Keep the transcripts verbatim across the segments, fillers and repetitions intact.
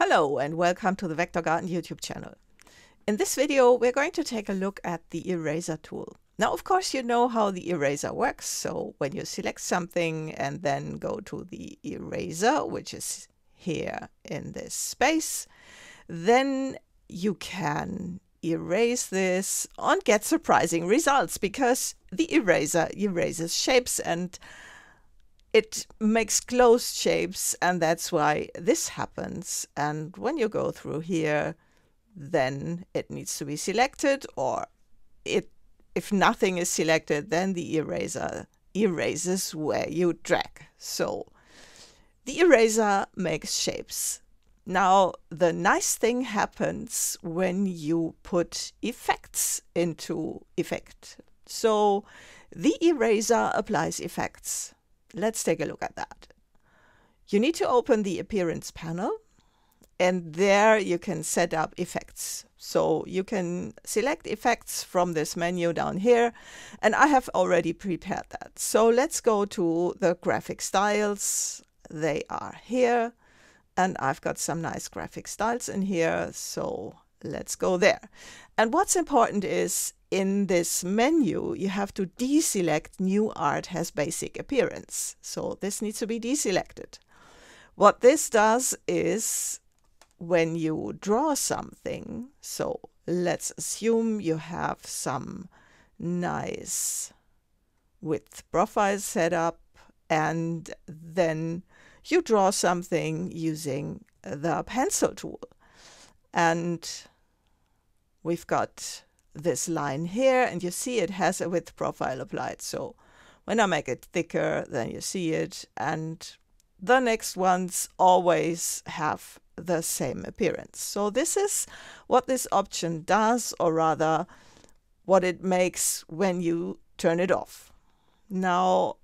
Hello and welcome to the Vector Garden YouTube channel. In this video we're going to take a look at the eraser tool. Now of course you know how the eraser works, so when you select something and then go to the eraser, which is here in this space, then you can erase this and get surprising results because the eraser erases shapes and it makes closed shapes, and that's why this happens. And when you go through here, then it needs to be selected, or it if nothing is selected, then the eraser erases where you drag. So the eraser makes shapes. Now the nice thing happens when you put effects into effect. So the eraser applies effects. Let's take a look at that. You need to open the Appearance panel, and there you can set up effects. So you can select effects from this menu down here, and I have already prepared that. So let's go to the graphic styles. They are here, and I've got some nice graphic styles in here, so let's go there. And what's important is in this menu, you have to deselect New Art has basic appearance. So this needs to be deselected. What this does is when you draw something, so let's assume you have some nice width profile set up, and then you draw something using the pencil tool. And we've got this line here, and you see it has a width profile applied. So when I make it thicker, then you see it, and the next ones always have the same appearance. So this is what this option does, or rather what it makes when you turn it off. Now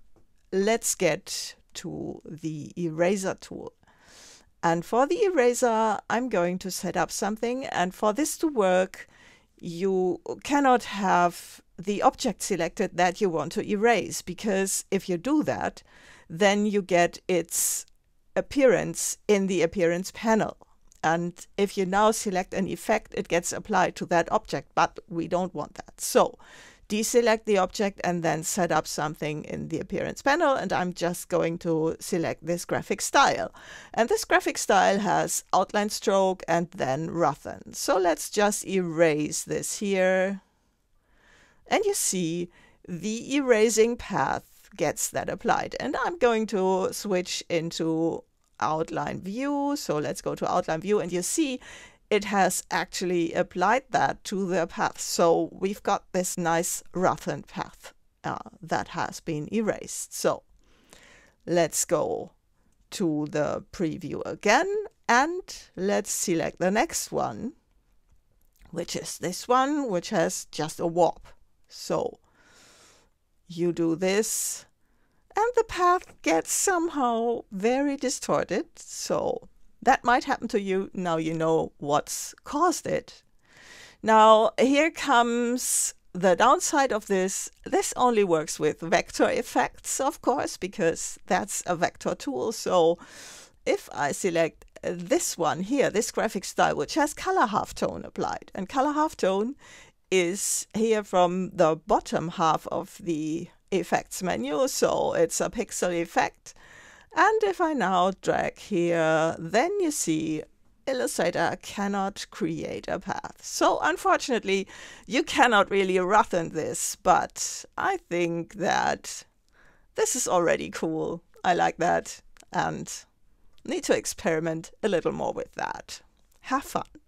let's get to the eraser tool. And for the eraser, I'm going to set up something, and for this to work, you cannot have the object selected that you want to erase, because if you do that, then you get its appearance in the Appearance panel. And if you now select an effect, it gets applied to that object, but we don't want that. So deselect the object and then set up something in the Appearance panel, and I'm just going to select this graphic style. And this graphic style has outline stroke and then roughen. So let's just erase this here. And you see the erasing path gets that applied. And I'm going to switch into outline view. So let's go to outline view, and you see it has actually applied that to the path. So we've got this nice roughened path uh, that has been erased. So let's go to the preview again, and let's select the next one, which is this one, which has just a warp. So you do this, and the path gets somehow very distorted. So that might happen to you. Now you know what's caused it. Now here comes the downside of this. This only works with vector effects, of course, because that's a vector tool. So if I select this one here, this graphic style, which has color halftone applied, and color halftone is here from the bottom half of the effects menu, so it's a pixel effect. And if I now drag here, then you see Illustrator cannot create a path. So unfortunately, you cannot really roughen this, but I think that this is already cool. I like that and need to experiment a little more with that. Have fun.